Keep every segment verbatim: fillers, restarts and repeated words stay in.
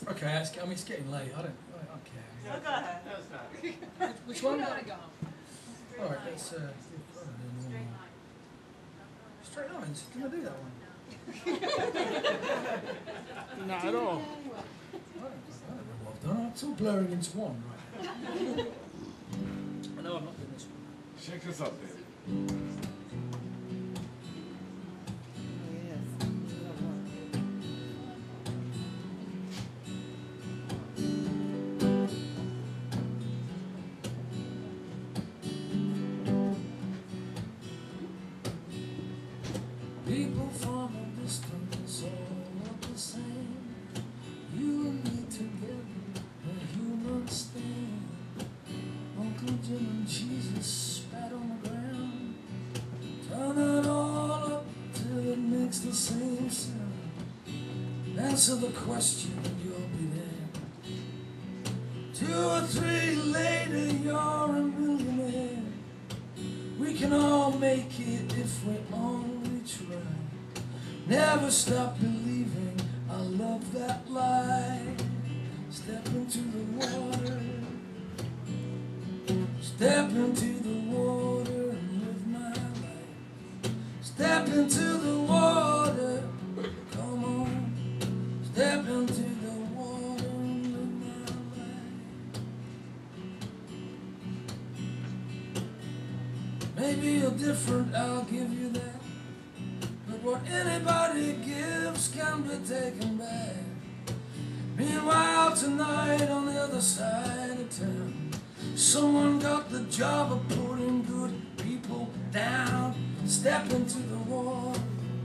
Okay, it's, I mean, it's getting late. I don't, I don't care. Oh, go ahead. No, it's not. Which You one? don't want to go home. All right, let's. Uh, straight lines. Can I do that one? Not at all. I don't, I don't know what I've done. It's all blurring into one right now. I know I'm not doing this one. Shake us up, baby. People from a distance all look the same. You and me together, a human stain. Uncle Jim and Jesus spat on the ground. Turn it all up till it makes the same sound. Answer the question and you'll be there. Two or three later, you're a millionaire. We can all make it if we only try. Never stop believing, I love that lie. Step into the water. Step into the water and live my life. Step into the water, come on. Step into the water and live my life. Maybe you're different, I'll give you that. But what anybody gives can be taken back. Meanwhile tonight on the other side of town, someone got the job of putting good people down. Step into the water.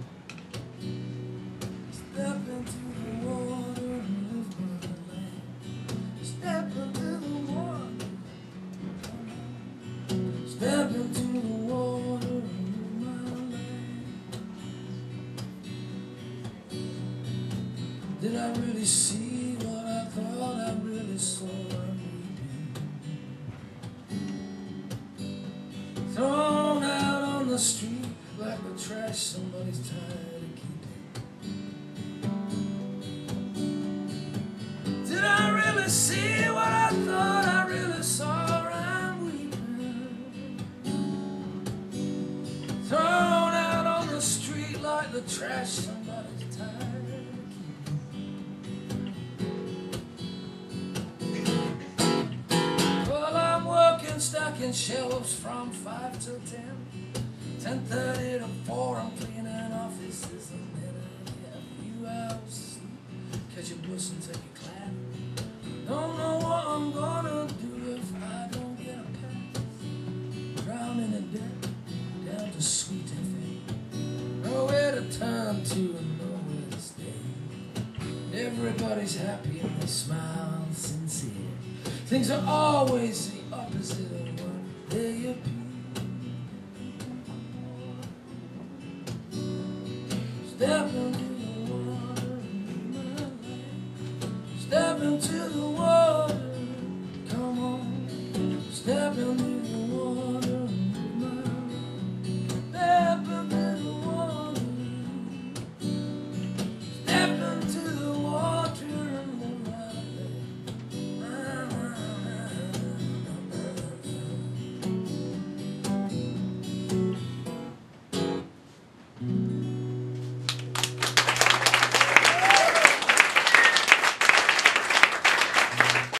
Step into the water and live my life. Step into the water. Step into the water and live my life. Did I really see what I thought I really saw? Thrown out on the street like the trash somebody's tired of keeping. Did I really see what I thought I really saw? I'm weeping. Thrown out on the street like the trash somebody's tired of keeping. Well, I'm working, stacking shelves from five till ten. Ten thirty to four, I'm cleaning offices a minute. Yeah, a few hours sleep, catch a bus and take a class. Don't know what I'm gonna do if I don't get a pass. Drowning in debt, down to sweet and fate. Nowhere to turn to and nowhere to stay. Everybody's happy and they smile sincere. Things are always the opposite of what they appear. Step into the water and live my life. Step into the water.